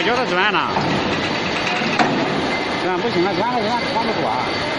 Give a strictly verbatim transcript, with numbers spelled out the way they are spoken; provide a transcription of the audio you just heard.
叫它转呐，转不行了，转了转转不住啊。